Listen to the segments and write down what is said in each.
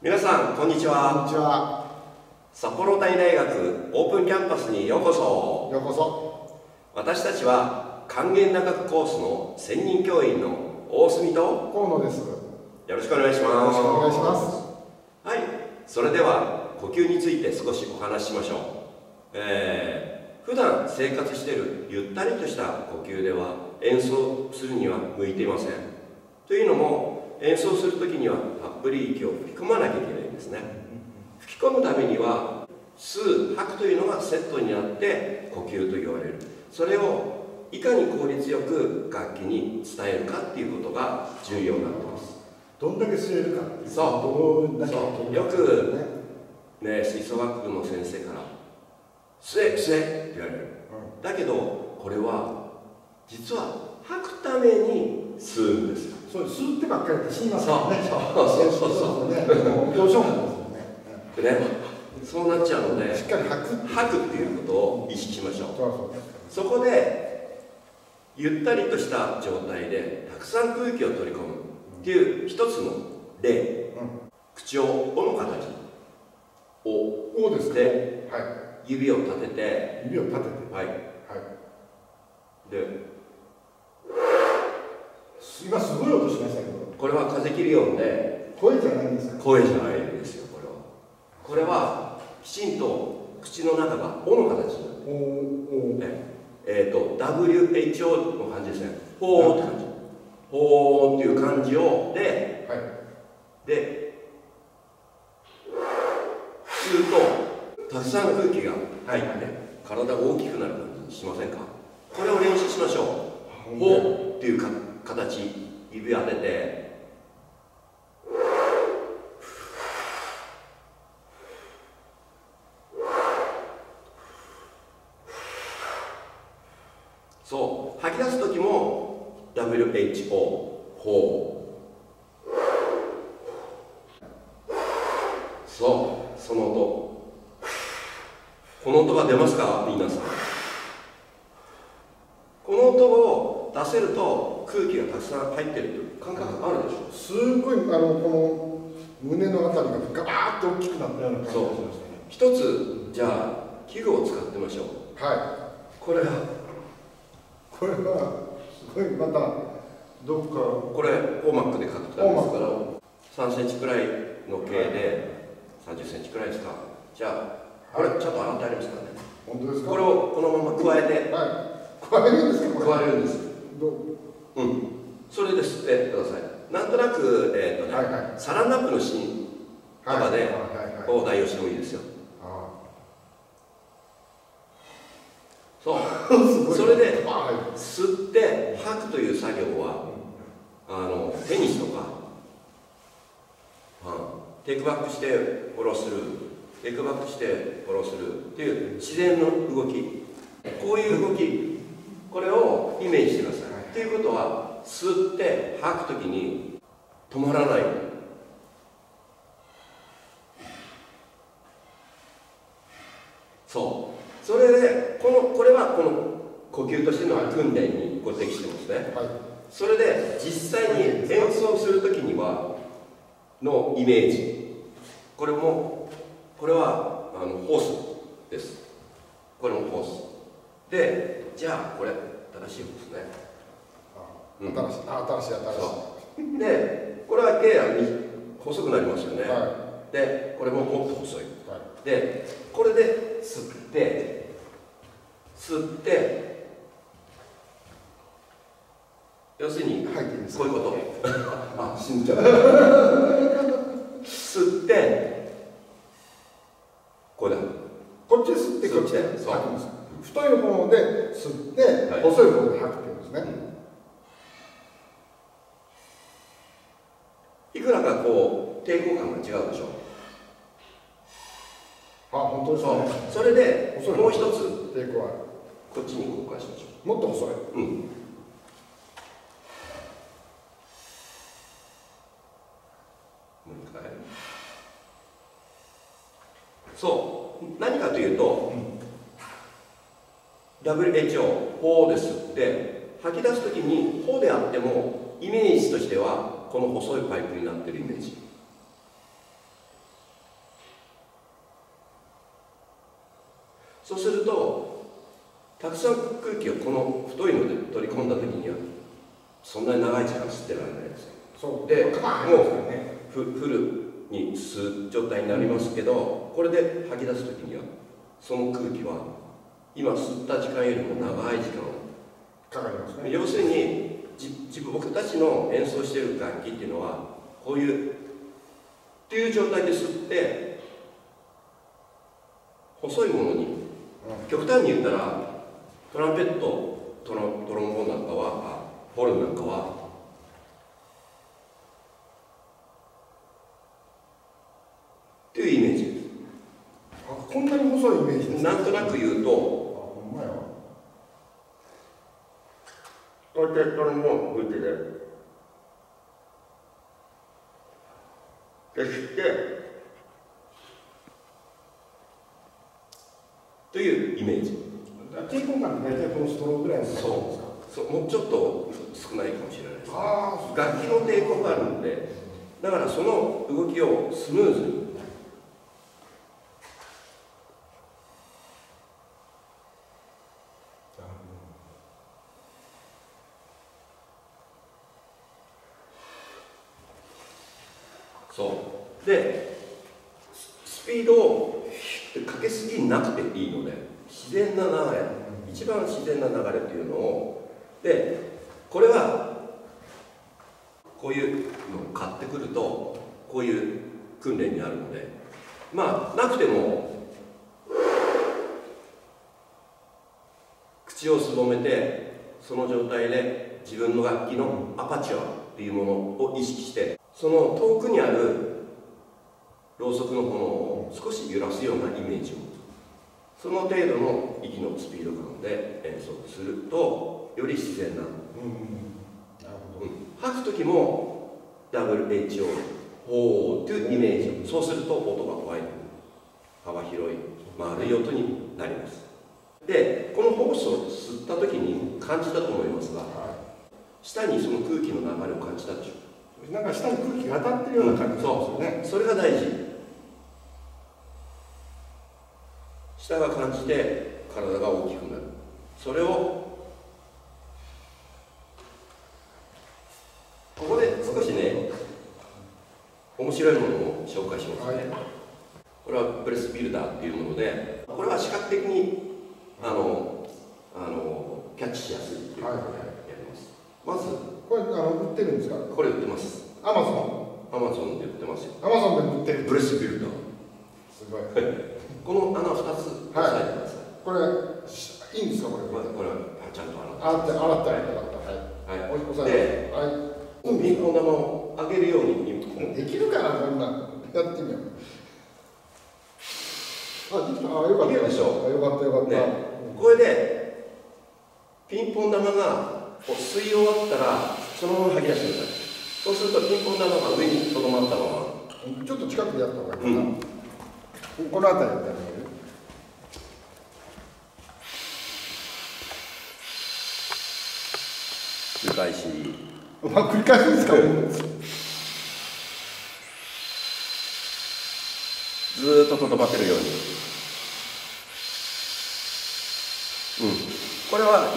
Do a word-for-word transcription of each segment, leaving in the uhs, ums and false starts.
皆さんこんにちは。 こんにちは。 札幌大大学オープンキャンパスにようこそ。 ようこそ。 私たちは還元大学コースの専任教員の大隅と河野です。よよろしくお願いします。 ろしくお願いします。 はい、それでは呼吸について少しお話ししましょう。えー、普段生活しているゆったりとした呼吸では演奏するには向いていません。というのも演奏するときにはたっぷり息を吹き込まなきゃいけないんですね。吹き込むためには吸う吐くというのがセットになって呼吸と言われる。それをいかに効率よく楽器に伝えるかっていうことが重要になっています。 どんだけ吸えるかっていう。 そうどうそうよくね、吹奏楽部の先生から「吸え吸え」って言われる、うん、だけどこれは実は吐くために吸うんですよ。 そう吸ってばっかりって死にますからね。 そうそうそうそうね。どうしようもないですよね。 でね、そうなっちゃうのでしっかり吐く吐くっていうことを意識しましょう。 そうそうそこでゆったりとした状態でたくさん空気を取り込むっていう一つの例、うん、口を「お」の形「お」 おですで、 はい、 指を立てて指を立ててはい、はい、で今すごい音しましたけど、 これは風切り音で声じゃないんですか？ 声じゃないんですよ。これはこれはきちんと口の中が「お」の形になってる。おおねえーと ダブリューエイチオー の感じですね。ほーって感じ。ほーっていう感じをで、はい、で吸うとたくさん空気が入って体が大きくなる感じにしませんか？これを練習しましょう。ほーっていうか形、指当ててそう吐き出す時も ダブリューエイチオー ほうそうその音この音が出ますか皆さん。この音を出せると空気がたくさん入ってるという感覚あるでしょ。 すごいあのこの胸のあたりがガーッと大きくなったような感じがしましたね。 一つじゃあ器具を使ってみましょう。 はい。 これはこれはすごいまたどっかこれオーマックで書くとですからさんセンチくらいの径でさんじゅっセンチくらいですか。じゃあこれちょっと洗ってありますからね。 本当ですか？ これをこのまま加えて、 はい、加えるんですか？ 加えるんです。うん。それで吸ってください。なんとなくえっ、ー、とね、はいはい、サランラップのシーンとかでを代用してもいいですよ。そうそれで吸って吐くという作業はあのテニスとか、うん、テイクバックしてフォローするテイクバックしてフォローするっていう自然の動き、こういう動き、これをイメージしてください。っていうことは吸って吐くときに止まらない。そうそれでこのこれはこの呼吸としての訓練にご適してますね、はい、それで実際に演奏するときにはのイメージ、これもこれはあのホースです。これもホースで、じゃあこれ正しいホースね。 あ、うん、新しい新しい新しいでこれはやや細くなりますよね、はい、でこれももっと細い、はい、でこれで吸って吸って要するにこういうことあ、死んじゃう吸ってこれだこっちで吸ってこっちで吐くんです。太い方で吸って、はい、細い方で吐くっていうんですね、 うん、いくらかこう抵抗感が違うでしょ。 あ、本当ですね。 それでもう一つ抵抗ある。 こっちに交換しましょう。もっと細い。 うん。もう一回。そう何かというと、うん、ダブリューエイチオー ほうで吸って吐き出すときにほうであってもイメージとしてはこの細いパイプになっているイメージ。 そうするとたくさん空気をこの太いので取り込んだ時にはそんなに長い時間吸ってられないですよ。 そうで、 もうフフルに吸う状態になりますけど、これで吐き出す時にはその空気は今吸った時間よりも長い時間をかかりますね。 要するに自分僕たちの演奏している楽器っていうのはこういうっていう状態で吸って細いものに、うん、極端に言ったらトランペットトロトロンボーンなんかはホルンなんかはっていうイメージです。 あ、こんなに細いイメージです。 なんとなく言うと、あ、ほんまや。こうやってトロンボーン吹いてで、で吸ってというイメージ。 抵抗感って大体このストローぐらいの感じですか？ そう、そうもうちょっと少ないかもしれないです、ね。楽器の抵抗があるので、だからその動きをスムーズに。そうでスピードをかけすぎなくていいので自然な流れ、一番自然な流れっていうのをでこれはこういうのを買ってくるとこういう訓練になるのでまあなくても口をすぼめてその状態で自分の楽器のアパチュアっていうものを意識してその遠くにあるろうそくの炎を少し揺らすようなイメージをその程度の息のスピード感で演奏するとより自然な、うん、なるほど、うん、吐く時も ダブリューエイチオー ほーというイメージそうすると音がワイド幅広い丸い音になりますでこのホースを吸った時に感じたと思いますが、はい、下にその空気の流れを感じたでしょうなんか下に空気が当たってるような感じですよね、 うん、そう、それが大事下が感じて体が大きくなるそれをここで少しね面白いものを紹介しますね、はい、これはブレスビルダーっていうものでこれは視覚的にあのあのキャッチしやすいっていうことでやります、はい、まずこれあの売ってるんですかこれ売ってますアマゾンアマゾンで売ってますよアマゾンで売ってるブレスビルダーすごいこの穴ふたつ押さえてください、はい、 これいいんですかこれこれこれちゃんと洗って洗って洗ってはいはい押さえてはいピンポン玉を上げるようにできるかなこんなやってみようあできたあよかったでしょあよかったよかった、ね、 これでピンポン玉が吸い終わったらそのまま吐き出してくださいそうするとピンポン玉が上にとどまったままちょっと近くでやった方がいいかな、うん、この辺りでやってみる繰り返しまあ繰り返しですかずーっととどまってるようにうんこれは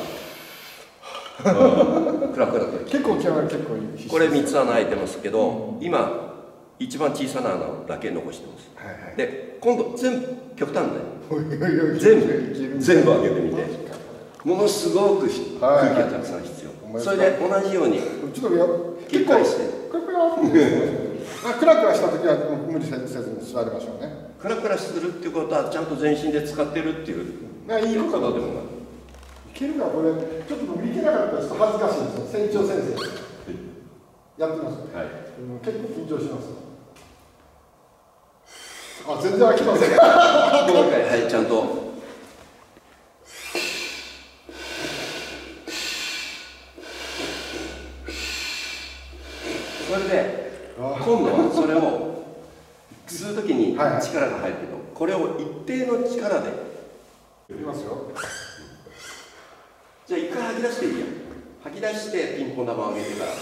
今クラクラと結構結構いいこれみっつ穴開いてますけど、うん、今一番小さな穴だけ残してます、はいはい、で今度全部極端ね全部全部開けてみてものすごく空気がたくさん必要、はい、それで同じようにちょっとや切り返してクラクラクラクラした時は無理せずに座りましょうねクラクラするっていうことはちゃんと全身で使ってるっていういいことでもないいけるかこれちょっと僕いけなかったらちょっと恥ずかしいんですよ船長先生やってます、はい、結構緊張しますあ全然開きませんもう一回はいちゃんとそれで今度はそれを吸うときに力が入るけどこれを一定の力でいきますよじゃあ一回吐き出していいや吐き出してピンポン玉を上げてから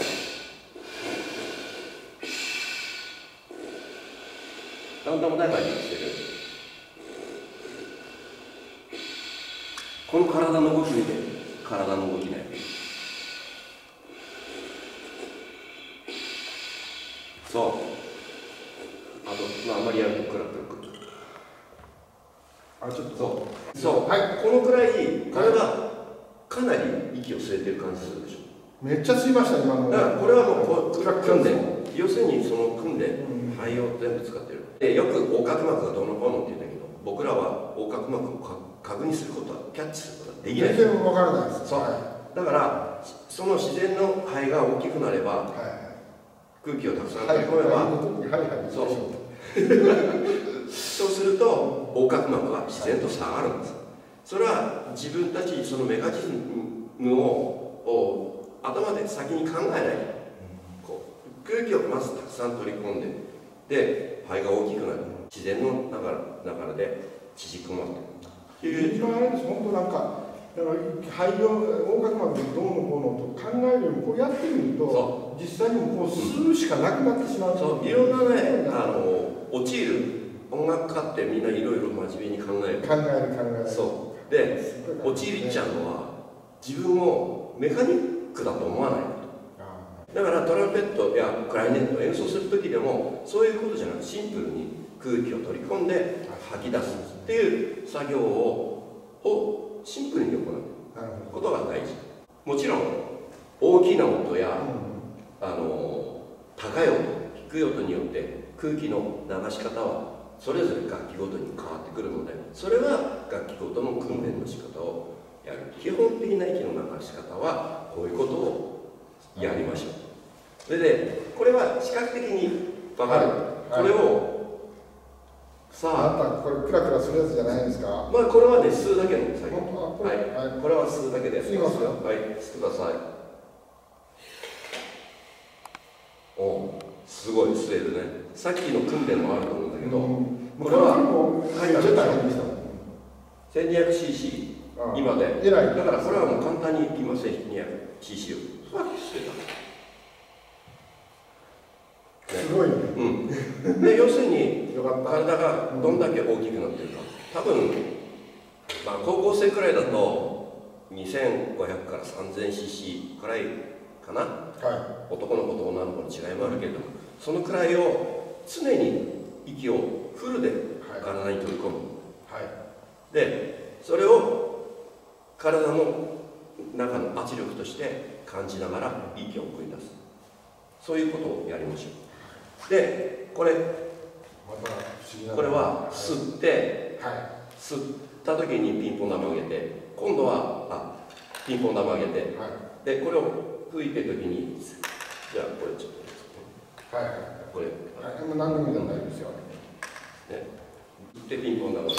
だんだん穏やかにしてるこの体の動き見て、体の動きね。そう。あと、まあ、あんまりやるとクラクラクラ。 あ、ちょっと。 そう。そう。 はい。 このくらい、体、かなり息を吸えてる感じするでしょ。 めっちゃ吸いましたね、今の。 だから、これはもう、こう、訓練。要するに、その訓練、肺を全部使ってる。で、よく横隔膜がどうのこうのって言うんだけど、僕らは横隔膜を確認することは、キャッチすることはできない。 全然わからないです。 そう。だから、その自然の肺が大きくなれば、はい、空気をたくさん取り込めば、そう。そうすると、横隔膜は自然と下がるんです。それは自分たち、そのメカニズムを、を頭で先に考えない。こう空気をまずたくさん取り込んで、で、肺が大きくなる。自然の流れで縮こまっている。 一番あれです、本当なんか、だから肺を横隔膜でどうのこうのと考えるよりもこうやってみると実際にもこう吸うしかなくなってしまう、うん、 そういろんなねあの陥る音楽家ってみんないろいろ真面目に考える考える考えるそうで陥りっちゃうのは自分をメカニックだと思わないことだからトランペットやクラリネットを演奏する時でもそういうことじゃなくシンプルに空気を取り込んで吐き出すっていう作業ををシンプルに行うことが大事。もちろん大きな音や、うん、あの高い音低い音によって空気の流し方はそれぞれ楽器ごとに変わってくるのでそれは楽器ごとの訓練の仕方をやる。基本的な息の流し方はこういうことをやりましょう。それでこれは視覚的に分かる、はい、これをさあ、 あなたこれクラクラするやつじゃないんですか。 まあこれはね吸うだけの作業。はい、 はい、 これは吸うだけでやってますよ。 はい、 吸ってください。おお、すごい吸えるね。さっきの訓練もあると思うんだけど、うん、これはせんにひゃくシーシー 今で、だからこれはもう簡単にいきません。せんにひゃくシーシー をふわっと吸えた。 すごいね。 うん。で要するに体がどんだけ大きくなってるか。多分まあ高校生くらいだとにせんごひゃくからさんぜんシーシー くらいかな。はい、男の子と女の子の違いもあるけれども、そのくらいを常に息をフルで体に取り込む。はい、でそれを体の中の圧力として感じながら息を送り出す。そういうことをやりましょう。で、これ、これは吸って、はい、吸った時にピンポン玉を上げて、今度はあピンポン玉を上げて、はい、で、これを吹いてる時に、じゃあこれちょっと、はい、これ、 はい、もう何でもいいんですよ。 ね、で、ピンポン玉を上げる。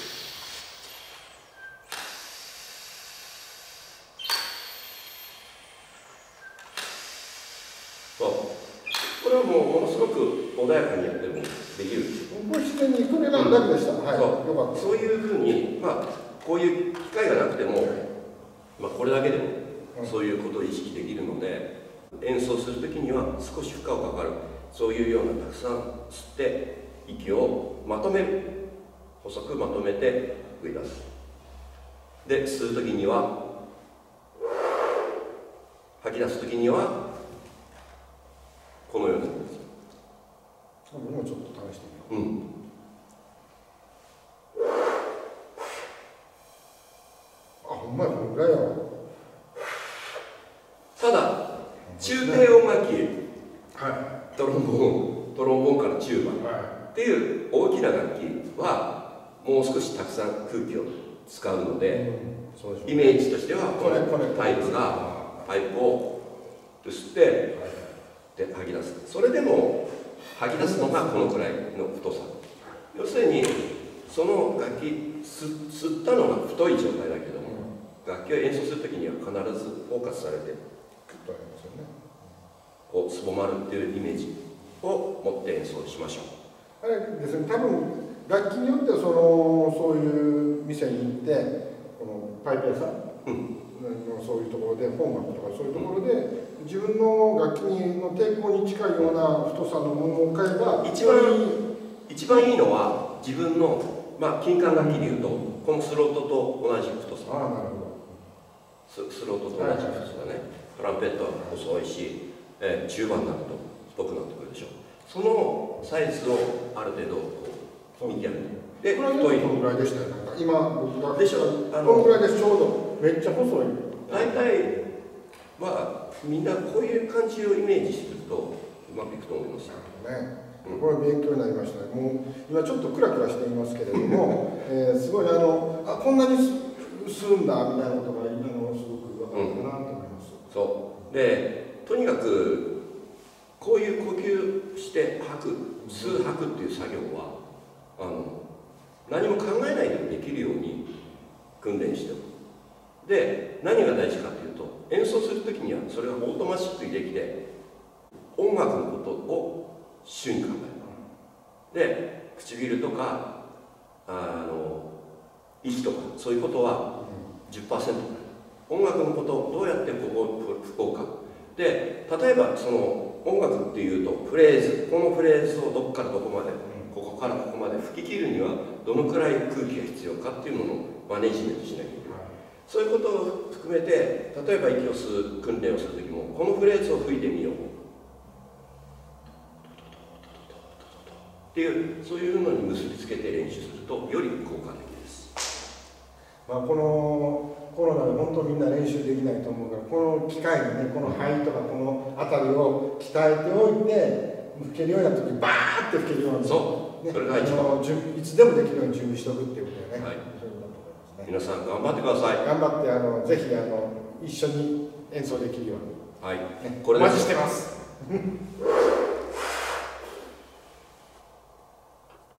ものすごく穏やかにやってもできるんですよ。 もう自然にこれが楽でした。うん、はい。 そう、よかった。そういうふうに、まあこういう機会がなくても、まあこれだけでもそういうことを意識できるので、演奏するときには少し負荷がかかる。そういうようなたくさん吸って息をまとめる。細くまとめて吹い出す。で吸うときには吐き出すときには。このようになります。 もうちょっと試してみよう。うん。あ、ほんまや、このぐらいやわ。 ただ、中低音楽器、はい、トロンボーン、トロンボーンからチューバ、はい、っていう大きな楽器は、もう少したくさん空気を使うので、うん、イメージとしては、このパイプが、パイプを吸って、はいで吐き出す。それでも吐き出すのがこのくらいの太さ。要するにその楽器吸ったのが太い状態だけども、うん、楽器を演奏するときには必ずフォーカスされてこうすぼまるっていうイメージを持って演奏しましょう。あれですね、多分楽器によってはそのそういう店に行ってこのパイプ屋さん、うん、そういうところで本学とかそういうところで、うん自分の楽器の抵抗に近いような太さのものを買えば一番いい一番いいのは自分の、まあ、金管楽器でいうとこのスロートと同じ太さ。 ああ、なるほど。 ス, スロートと同じ太さだね。トランペットは細いし、えー、中盤になると太くなってくるでしょ。そのサイズをある程度こう見てやる。で、 これはこのぐらいでしたよ。なんか今僕がでしょ。 あのこのぐらいです。ちょうどめっちゃ細い。 大体はみんなこういう感じをイメージするとうまくいくと思いますよ。 ね。これ勉強になりましたね。もう今ちょっとクラクラしていますけれども、えー、すごいあのあこんなに吸うんだみたいなことが今のすごく分かるかなと思います。 うん、そうでとにかくこういう呼吸して吐く吸う吐くっていう作業はあの何も考えないでもできるように訓練しておく。で何が大事かというと演奏する時にはそれがオートマチックにできて音楽のことを主に考える。で唇とかあの息とかそういうことは じゅっパーセント 音楽のことをどうやってここを吹こうか。で例えばその音楽っていうとフレーズこのフレーズをどこからどこまでここからここまで吹き切るにはどのくらい空気が必要かっていうものをマネジメントしなきゃいけない。そういうことを含めて例えば息を吸う訓練をする時もこのフレーズを吹いてみようっていうそういうのに結びつけて練習するとより効果的です。 まあこのコロナで本当みんな練習できないと思うからこの機会にねこの肺とかこの辺りを鍛えておいて吹けるようになった時バーって吹けるようにそう、ね、それが一番いつでもできるように準備しておくっていうことだよね、はい、そういうことだと思いますね。 皆さん頑張ってください。 頑張ってあのぜひあの一緒に演奏できるように、 はい、 ね、 これでお待ちしてます